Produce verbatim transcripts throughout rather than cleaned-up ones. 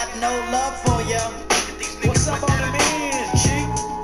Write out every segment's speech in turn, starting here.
got no love for ya. What's up on the man, G?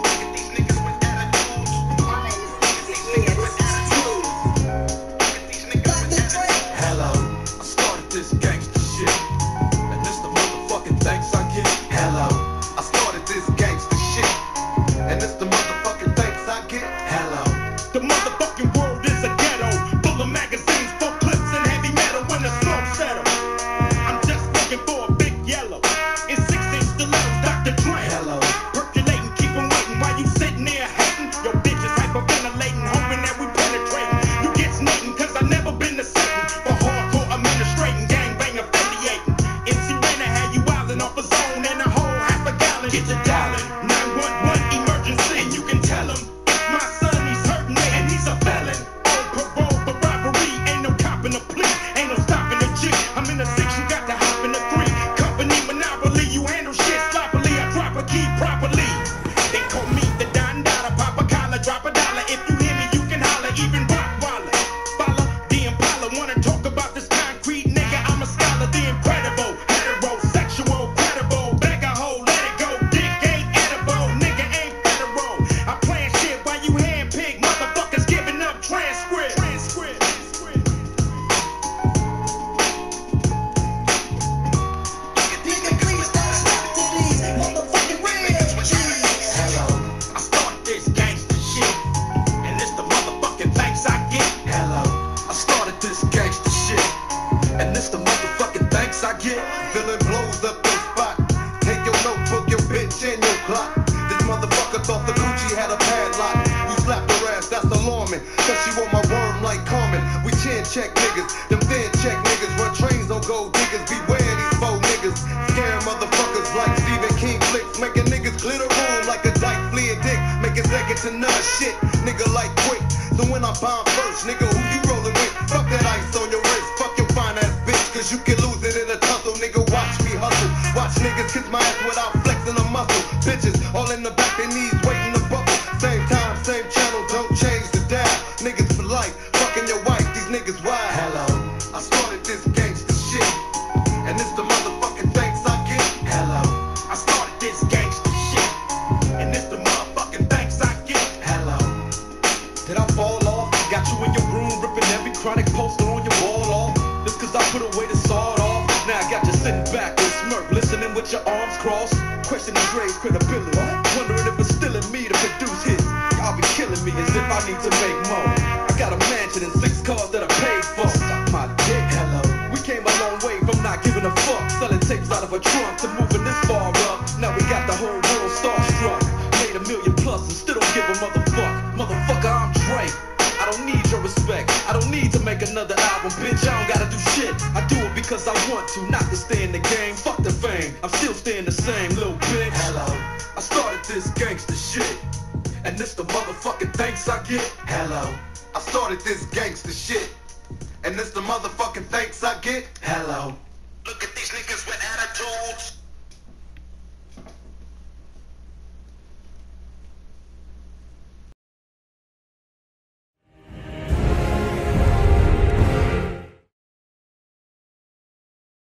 Hello, I started this gangsta shit, and this the motherfucking thanks I get. Hello, I started this gangsta shit, and this the motherfucking thanks I get. Hello, the motherfucking world is a ghetto, full of magazines, full clips and heavy metal when the smoke settle. I'm just looking for a big yellow in six inch stilettos, Doctor Dre. hello, Percolating, keep 'em waiting while you sitting there hating. Your bitch is hyperventilating, hoping that we penetrate. You get snating, cause I never been the setting for hardcore administrating, gangbang affiliating. M C Rainer had you wildin' off a zone and a whole half a gallon. Get your dialing, nine one one emergency, and you can tell him it's my son, he's hurting me, and he's a felon. On parole for robbery, ain't no copping a plea, ain't no stopping the G. I'm in the six, you got to hop in the three. Company monopoly, you handle shit sloppily, I drop a key properly. They call me the Don Dada, pop a collar, drop a dollar. If you hear me, you can holler, even rock waller. Follow the Impala, wanna talk about this concrete nigga? I'm a scholar, the incredible, heterosexual, credible, beg a hoe, let it go, dick ain't edible, nigga ain't federal. I plan shit while you handpick, motherfuckers giving up transcript. Transcript. Nigga, please don't stop to these motherfucking real G's. hello, I started this gangsta shit, and it's the motherfucking thanks I get. hello, I started this gangsta shit, and this the motherfucking thanks I get. Villain blows up your spot, take your notebook, your bitch, and your clock. This motherfucker thought the Gucci had a padlock. You slapped her ass, that's alarming, cause she want my worm like Carmen. We chin check niggas, them thin check niggas, run trains on gold diggers. Beware these faux niggas, scaring motherfuckers like Stephen King flicks, making niggas clear the room like a dyke flea a dick, making seconds to none shit, nigga like quick. So when I bomb first, nigga, who you rolling with? Fuck that ice on your wrist, fuck your fine ass bitch, cause you can lose it in a tussle, nigga. Watch me hustle, watch niggas kiss my ass without flexing a muscle. Bitches all in the back, their knees waiting to buckle. Same time, same channel, don't change the dial. Niggas for life, fucking your wife, these niggas wild. Hello, I started this gangsta shit, and it's the motherfucking thanks I get. Hello, I started this gangsta shit, and it's the motherfucking thanks I get. hello, Did I fall off? Got you in your room, ripping every chronic poster on your wall off. Just cause I put away the sawed off. Now I got you sitting back with a smirk, listening with your arms crossed, questioning Dre's credibility, wondering if it's still in me to produce hits. Y'all be killing me as if I need to make more. I got a mansion and six cars that I paid for. Suck my dick. hello, We came a long way from not giving a fuck, selling tapes out of a trunk to moving this far up. Now we got the whole world starstruck. Made a million plus and still don't give a motherfuck. Motherfucker, I'm Dre. I don't need your respect. I don't need to make another album, bitch. I don't gotta do shit. I do it because I want to, not to stay in the game. Fuck the fame. I'm still staying the same, little bitch. hello, I started this gangsta shit, and this the motherfucking thanks I get. hello, I started this gangsta shit, and it's the motherfucking thanks I get. Hello.